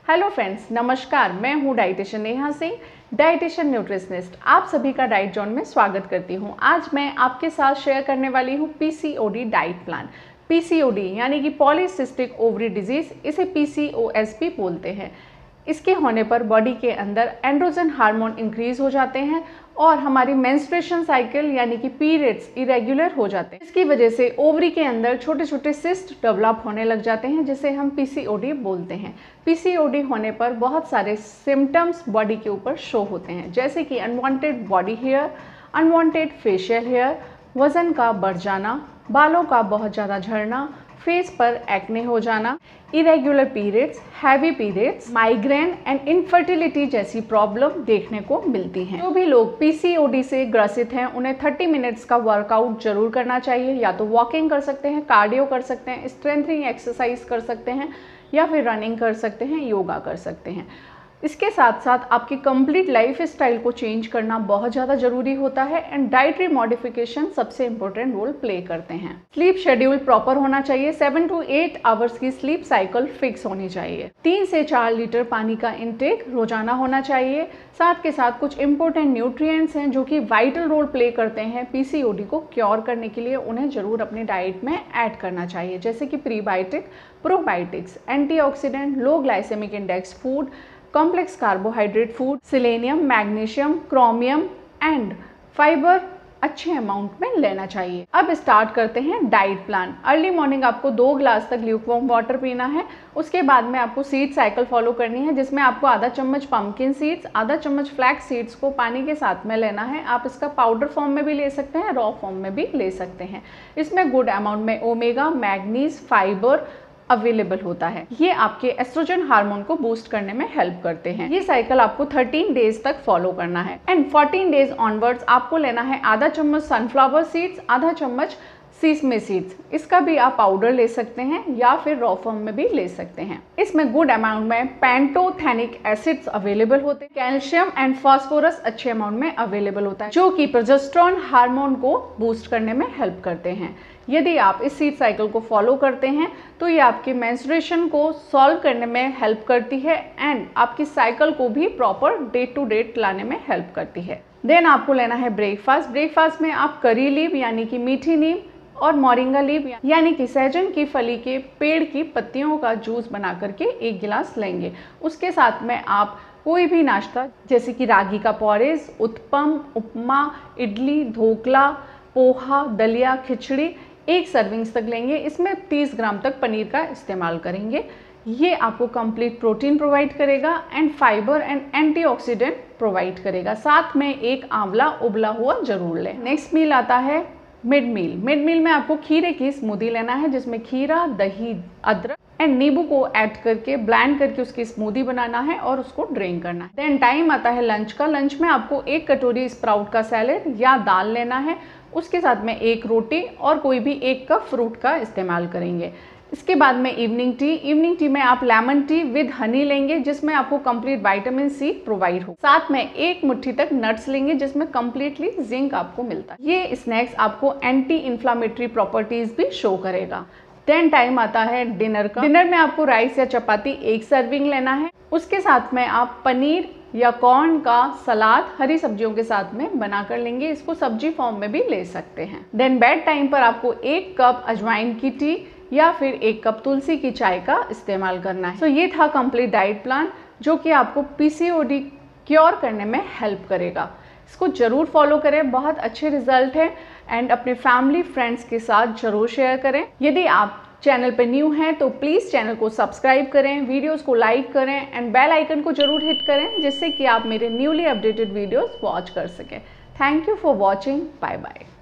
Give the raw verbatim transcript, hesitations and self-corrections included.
Hello friends, नमस्कार। मैं हूं dietitian Neha Singh, dietitian nutritionist. आप सभी का डाइट जोन में स्वागत करती हूं। आज मैं आपके साथ शेयर करने वाली हूं पीसीओडी डाइट प्लान। पीसीओडी यानी कि पॉलीसिस्टिक ओवरी डिजीज, इसे पीसीओएस भी बोलते हैं। इसके होने पर बॉडी के अंदर एंड्रोजन हार्मोन इंक्रीज हो जाते हैं और हमारी मेंस्ट्रुएशन साइकिल यानी कि पीरियड्स इरेगुलर हो जाते हैं। इसकी वजह से ओवरी के अंदर छोटे छोटे सिस्ट डेवलप होने लग जाते हैं, जिसे हम पीसीओडी बोलते हैं। पीसीओडी होने पर बहुत सारे सिम्टम्स बॉडी के ऊपर शो होते हैं, जैसे कि unwanted body hair, unwanted facial hair, वजन का बढ़ जाना, बालों का बहुत ज़्यादा झड़ना, फेस पर एक्ने हो जाना, irregular periods, heavy periods, migraine and infertility जैसी प्रॉब्लम देखने को मिलती हैं। जो भी लोग पीसीओडी से ग्रसित हैं उन्हें तीस मिनट्स का वर्कआउट जरूर करना चाहिए। या तो वॉकिंग कर सकते हैं, कार्डियो कर सकते हैं, स्ट्रेंथनिंग एक्सरसाइज कर सकते हैं, या फिर रनिंग कर सकते हैं, योगा कर सकते हैं। इसके साथ साथ आपकी कंप्लीट लाइफ स्टाइल को चेंज करना बहुत ज़्यादा ज़रूरी होता है एंड डाइटरी मॉडिफिकेशन सबसे इंपॉर्टेंट रोल प्ले करते हैं। स्लीप शेड्यूल प्रॉपर होना चाहिए। सेवन टू एट आवर्स की स्लीप साइकिल फिक्स होनी चाहिए। तीन से चार लीटर पानी का इंटेक रोजाना होना चाहिए। साथ के साथ कुछ इंपॉर्टेंट न्यूट्रिएंट्स हैं जो कि वाइटल रोल प्ले करते हैं पीसीओडी को क्योर करने के लिए, उन्हें जरूर अपनी डाइट में ऐड करना चाहिए, जैसे कि prebiotic, probiotics, antioxidant, low glycaemic index food, complex carbohydrate food, selenium, magnesium, chromium and fibre अच्छे अमाउंट में लेना चाहिए। अब स्टार्ट करते हैं डाइट प्लान। अर्ली मॉर्निंग आपको दो ग्लास तक ल्यूकवार्म वाटर पीना है। उसके बाद में आपको सीड साइकिल फॉलो करनी है, जिसमें आपको आधा चम्मच पंपकिन सीड्स, आधा चम्मच फ्लैक्स सीड्स को पानी के साथ में लेना है। आप इसका पाउडर फॉर्म में भी ले सकते हैं, रॉ फॉर्म में भी ले सकते हैं। इसमें गुड अमाउंट में ओमेगा, मैग्नीज, फाइबर अवेलेबल होता है। ये आपके एस्ट्रोजन हार्मोन को बूस्ट करने में हेल्प करते हैं। ये साइकिल आपको थर्टीन डेज तक फॉलो करना है एंड फोर्टीन डेज ऑनवर्ड्स आपको लेना है आधा चम्मच सनफ्लावर सीड्स, आधा चम्मच सीसमे सीड्स। इसका भी आप पाउडर ले सकते हैं या फिर रॉ फॉर्म में भी ले सकते हैं। इसमें गुड अमाउंट में पैंटोथेनिक एसिड्स अवेलेबल होते हैं। कैल्शियम एंड फास्फोरस अच्छे अमाउंट में अवेलेबल होता है, जो कि प्रोजेस्टेरोन हार्मोन को बूस्ट करने में हेल्प करते हैं। यदि आप इस सीड साइकिल को फॉलो करते हैं तो ये आपकी मेंस्ट्रुएशन को सॉल्व करने में हेल्प करती है एंड आपकी साइकिल को भी प्रॉपर डे टू डेट लाने में हेल्प करती है। देन आपको लेना है ब्रेकफास्ट। ब्रेकफास्ट में आप करी लीव यानी कि मीठी नीम और मोरिंगा लीव यानी कि सहजन की फली के पेड़ की पत्तियों का जूस बना करके एक गिलास लेंगे। उसके साथ में आप कोई भी नाश्ता जैसे कि रागी का पॉरेज, उत्पम, उपमा, इडली, ढोकला, पोहा, दलिया, खिचड़ी एक सर्विंग्स तक लेंगे। इसमें तीस ग्राम तक पनीर का इस्तेमाल करेंगे। ये आपको कंप्लीट प्रोटीन प्रोवाइड करेगा and fibre and antioxidant provide करेगा। साथ में एक आंवला उबला हुआ जरूर लें। नेक्स्ट मील आता है मिड मील। मिड मील में आपको खीरे की स्मूदी लेना है, जिसमें खीरा, दही, अदरक एंड नींबू को ऐड करके ब्लेंड करके उसकी स्मूदी बनाना है और उसको ड्रिंक करना है। देन टाइम आता है लंच का। लंच में आपको एक कटोरी स्प्राउट का सैलेड या दाल लेना है। उसके साथ में एक रोटी और कोई भी एक कप फ्रूट का इस्तेमाल करेंगे। इसके बाद में इवनिंग टी। इवनिंग टी में आप लेमन टी विद हनी लेंगे, जिसमें आपको कंप्लीट विटामिन सी प्रोवाइड हो। साथ में एक मुट्ठी तक नट्स लेंगे, जिसमें कंप्लीटली जिंक आपको मिलता है। ये स्नैक्स आपको एंटी इन्फ्लामेटरी प्रॉपर्टीज भी शो करेगा। देन टाइम आता है डिनर का। डिनर में आपको राइस या चपाती एक सर्विंग लेना है। उसके साथ में आप पनीर या कॉर्न का सलाद हरी सब्जियों के साथ में बना कर लेंगे। इसको सब्जी फॉर्म में भी ले सकते हैं। देन बेड टाइम पर आपको एक कप अजवाइन की टी या फिर एक कप तुलसी की चाय का इस्तेमाल करना है। तो so, ये था कंप्लीट डाइट प्लान, जो कि आपको पीसीओडी क्योर करने में हेल्प करेगा। इसको जरूर फॉलो करें, बहुत अच्छे रिजल्ट है एंड अपने फैमिली फ्रेंड्स के साथ जरूर शेयर करें। यदि आप चैनल पे न्यू हैं तो प्लीज़ चैनल को सब्सक्राइब करें, वीडियोस को लाइक करें एंड बेल आइकन को जरूर हिट करें, जिससे कि आप मेरे न्यूली अपडेटेड वीडियोस वॉच कर सकें। Thank you for watching. Bye bye.